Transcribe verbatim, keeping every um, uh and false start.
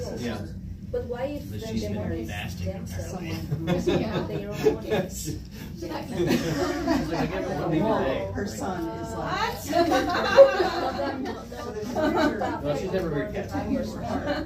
cells. Yeah. But why if But then she's they been want fasting. stem cells? Yeah. They don't want it. She's like, I get one meal a day. Her son is like. Well, she's never very catchy.